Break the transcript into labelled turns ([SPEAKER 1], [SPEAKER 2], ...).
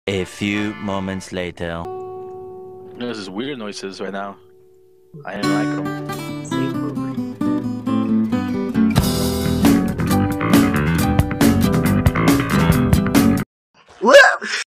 [SPEAKER 1] A few moments later.
[SPEAKER 2] There's these weird noises right now. I didn't like them.